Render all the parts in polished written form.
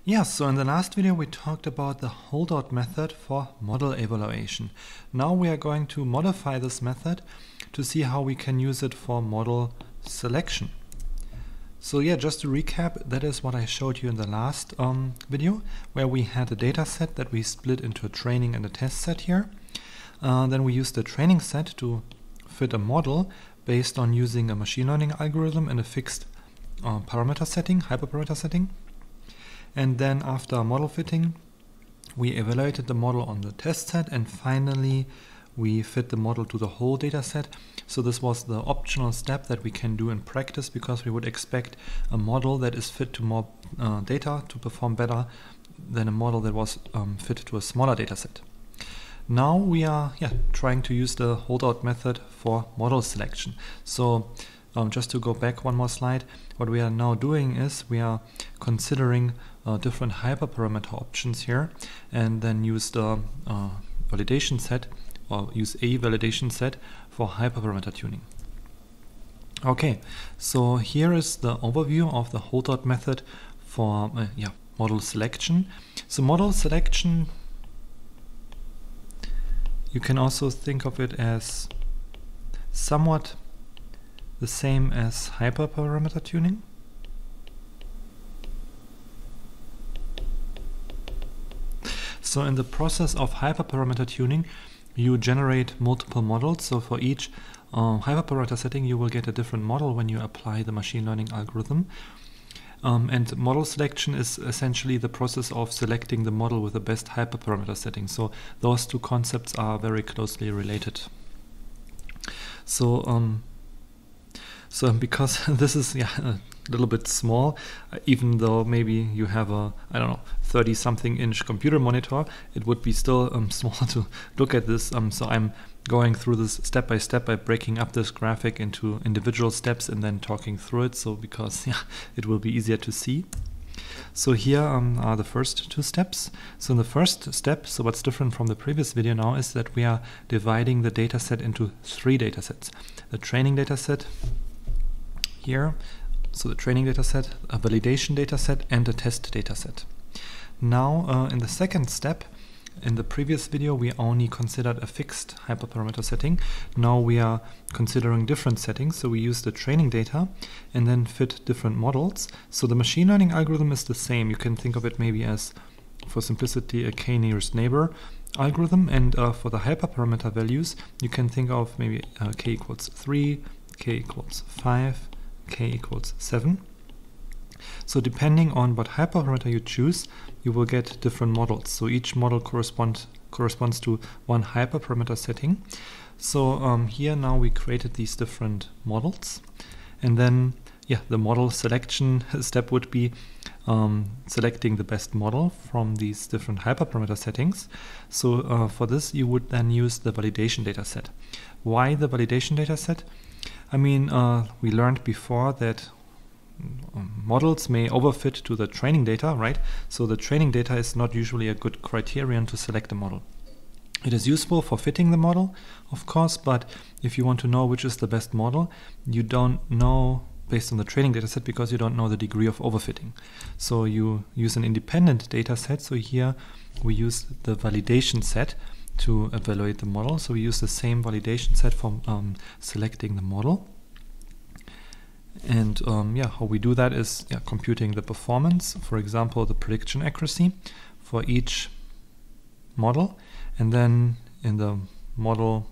Yeah, so in the last video we talked about the holdout method for model evaluation. Now we are going to modify this method to see how we can use it for model selection. So yeah, just to recap, that is what I showed you in the last video, where we had a data set that we split into a training and a test set here. Then we used the training set to fit a model based on using a machine learning algorithm in a fixed parameter setting, hyperparameter setting. And then after model fitting, we evaluated the model on the test set, and finally we fit the model to the whole data set. So this was the optional step that we can do in practice, because we would expect a model that is fit to more data to perform better than a model that was fit to a smaller data set. Now we are trying to use the holdout method for model selection. So just to go back one more slide, what we are now doing is we are considering different hyperparameter options here, and then use the validation set, or use a validation set for hyperparameter tuning. Okay, so here is the overview of the holdout method for model selection. So model selection, you can also think of it as somewhat the same as hyperparameter tuning. So in the process of hyperparameter tuning, you generate multiple models. So for each hyperparameter setting, you will get a different model when you apply the machine learning algorithm. And model selection is essentially the process of selecting the model with the best hyperparameter setting. So those two concepts are very closely related. So because this is a little bit small, even though maybe you have a 30-something inch computer monitor, it would be still small to look at this. So I'm going through this step by step by breaking up this graphic into individual steps and then talking through it. So because it will be easier to see. So here are the first two steps. So in the first step, so what's different from the previous video now is that we are dividing the data set into three data sets. The training data set here, so the training data set, a validation data set, and a test data set. Now in the second step, in the previous video we only considered a fixed hyperparameter setting. Now we are considering different settings. So we use the training data and then fit different models. So the machine learning algorithm is the same. You can think of it maybe as, for simplicity, a k-nearest neighbor algorithm, and for the hyperparameter values you can think of maybe k equals 3, k equals 5, k equals 7. So depending on what hyperparameter you choose, you will get different models. So each model corresponds to one hyperparameter setting. So here now we created these different models, and then the model selection step would be selecting the best model from these different hyperparameter settings. So for this you would then use the validation data set. Why the validation data set? I mean, we learned before that models may overfit to the training data, right? So the training data is not usually a good criterion to select a model. It is useful for fitting the model, of course, but if you want to know which is the best model, you don't know based on the training data set, because you don't know the degree of overfitting. So you use an independent data set. So here we use the validation set to evaluate the model. So we use the same validation set for selecting the model. And how we do that is computing the performance, for example, the prediction accuracy for each model. And then in the model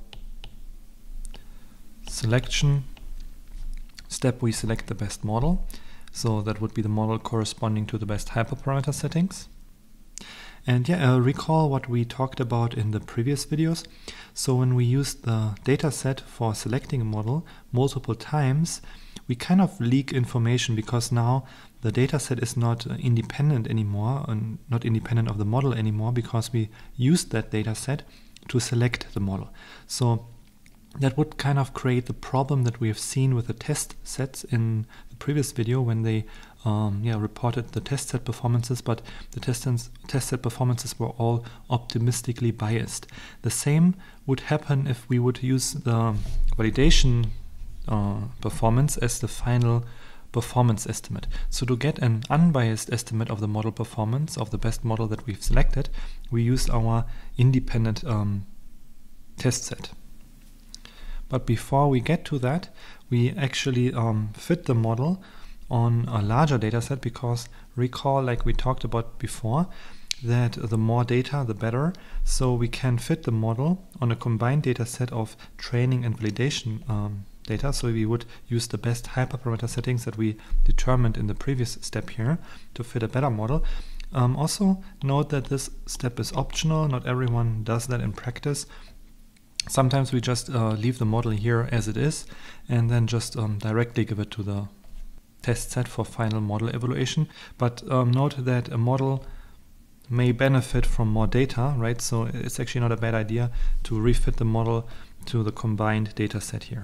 selection step, we select the best model. So that would be the model corresponding to the best hyperparameter settings. And recall what we talked about in the previous videos. So when we used the data set for selecting a model multiple times, we kind of leak information, because now the data set is not independent anymore, and not independent of the model anymore, because we used that data set to select the model. So that would kind of create the problem that we have seen with the test sets in the previous video, when they reported the test set performances, but the test set performances were all optimistically biased. The same would happen if we would use the validation performance as the final performance estimate. So to get an unbiased estimate of the model performance of the best model that we've selected, we used our independent test set. But before we get to that, we actually fit the model on a larger data set, because recall, like we talked about before, that the more data the better. So we can fit the model on a combined data set of training and validation data. So we would use the best hyperparameter settings that we determined in the previous step here to fit a better model. Also note that this step is optional. Not everyone does that in practice. Sometimes we just leave the model here as it is and then just directly give it to the test set for final model evaluation. But note that a model may benefit from more data, right? So it's actually not a bad idea to refit the model to the combined data set here.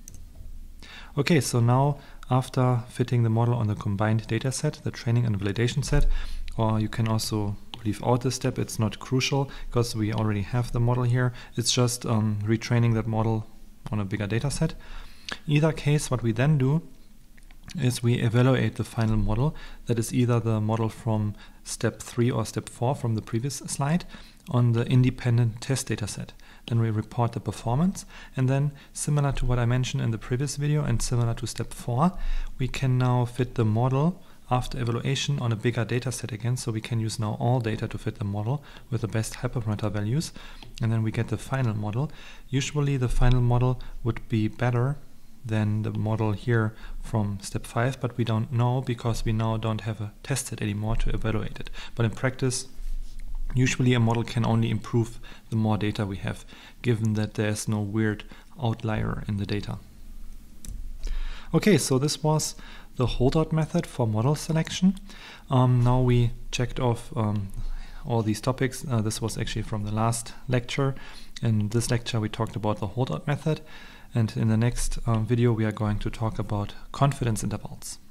Okay, so now after fitting the model on the combined data set, the training and validation set, or you can also leave out this step, it's not crucial because we already have the model here. It's just retraining that model on a bigger data set. In either case, what we then do is we evaluate the final model, that is either the model from step 3 or step 4 from the previous slide, on the independent test data set. Then we report the performance, and then similar to what I mentioned in the previous video and similar to step 4, we can now fit the model after evaluation on a bigger data set again, so we can use now all data to fit the model with the best hyperparameter values, and then we get the final model. Usually the final model would be better than the model here from step 5, but we don't know because we now don't have a test set anymore to evaluate it. But in practice, usually a model can only improve the more data we have, given that there's no weird outlier in the data. Okay, so this was the holdout method for model selection. Now we checked off all these topics. This was actually from the last lecture. In this lecture we talked about the holdout method, and in the next video we are going to talk about confidence intervals.